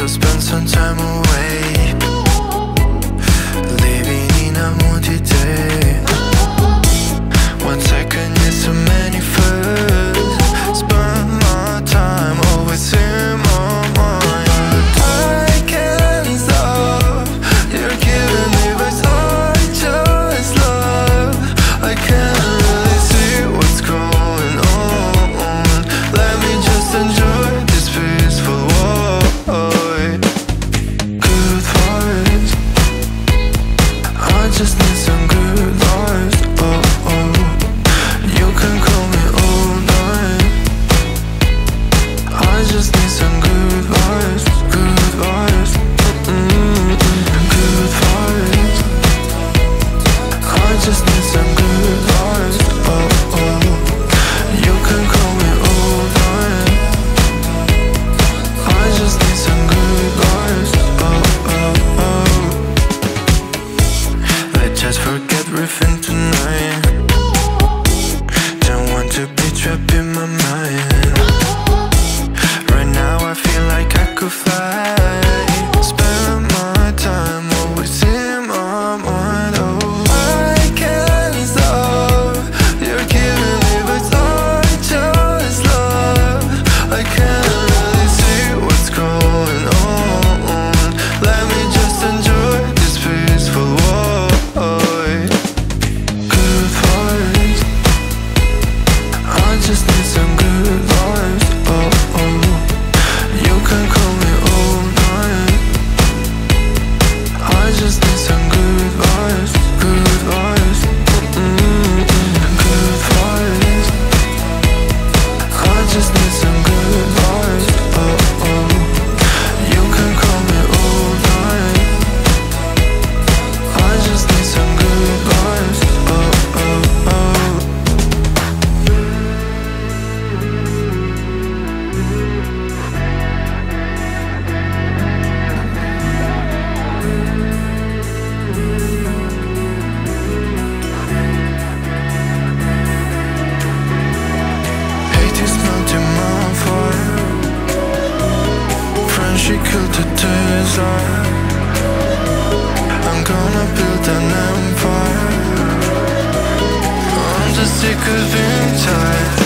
to spend some time away, living in a moody day. 1 second is too many firsts. Spend my time always in my mind. I can't stop. You're giving me vibes I just love. I can't really see what's going on. Let me just enjoy this peaceful void. Good vibes. I just need some good vibes. Oh, oh. You can call me all night. I just need some good vibes. Good vibes. Good vibes. I just need some good vibes. Oh, oh. You can call me all night. I just need some good vibes. Oh, oh, oh. Let's just forget everything tonight. Don't want to be trapped in my mind. Right now I feel like I could fly. Spend my time always in my mind. Oh, I can't stop. You're giving me vibes I just love. I can't really see what's going on. Let me just enjoy this peaceful void. Good vibes. I just need some good vibes. Oh, oh. You can call me all night. I just need some good vibes. Good vibes. Good vibes. I just need some good vibes. Oh, oh. You can call me all night. I just need some good vibes. Oh, oh, oh. Hate is melting my fire. Friendship killed the desire. I'm gonna build an empire. I'm just sick of being tired.